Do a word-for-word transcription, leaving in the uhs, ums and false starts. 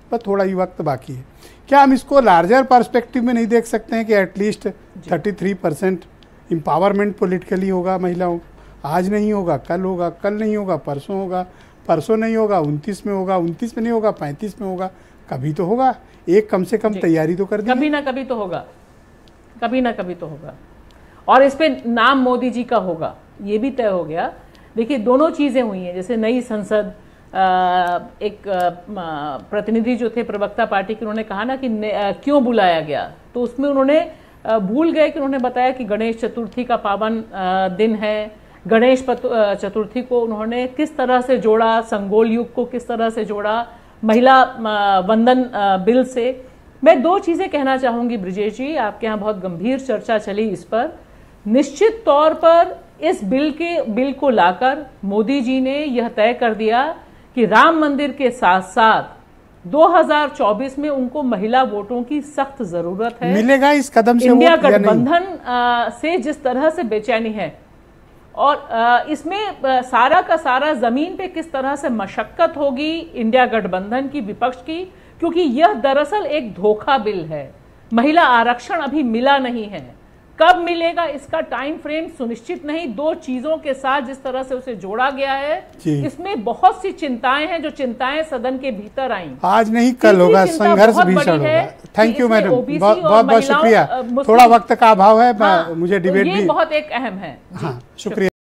पर थोड़ा ही वक्त बाकी है। क्या हम इसको लार्जर पर्सपेक्टिव में नहीं देख सकते हैं कि at least thirty three percent empowerment politically होगा महिलाओं? आज नहीं होगा, कल होगा, कल नहीं होगा, परसों होगा, परसों नहीं होगा, उनतीस में होगा, उनतीस में नहीं होगा, पैंतीस में होगा, कभी तो होगा। एक कम से कम तैयारी तो कर दी, कभी ना कभी तो होगा, कभी ना कभी तो होगा। और इस पे नाम मोदी जी का होगा, ये भी तय हो गया। देखिए दोनों चीज़ें हुई हैं, जैसे नई संसद, एक प्रतिनिधि जो थे प्रवक्ता पार्टी के, उन्होंने कहा ना कि क्यों बुलाया गया, तो उसमें उन्होंने भूल गए कि उन्होंने बताया कि गणेश चतुर्थी का पावन दिन है। गणेश चतुर्थी को उन्होंने किस तरह से जोड़ा, संगोल युग को किस तरह से जोड़ा महिला वंदन बिल से। मैं दो चीज़ें कहना चाहूँगी ब्रिजेश जी, आपके यहाँ बहुत गंभीर चर्चा चली इस पर। निश्चित तौर पर इस बिल के बिल को लाकर मोदी जी ने यह तय कर दिया कि राम मंदिर के साथ साथ दो हज़ार चौबीस में उनको महिला वोटों की सख्त जरूरत है। मिलेगा इस कदम से इंडिया गठबंधन से जिस तरह से बेचैनी है, और इसमें सारा का सारा जमीन पे किस तरह से मशक्कत होगी इंडिया गठबंधन की, विपक्ष की, क्योंकि यह दरअसल एक धोखा बिल है। महिला आरक्षण अभी मिला नहीं है, कब मिलेगा इसका टाइम फ्रेम सुनिश्चित नहीं। दो चीजों के साथ जिस तरह से उसे जोड़ा गया है, इसमें बहुत सी चिंताएं हैं जो चिंताएं सदन के भीतर आई। आज नहीं कल होगा, संघर्ष भीषण होगा। थैंक यू मैडम, बहुत बहुत बहुत शुक्रिया। थोड़ा वक्त का अभाव है, मुझे डिबेट भी बहुत एक अहम है। हाँ, शुक्रिया।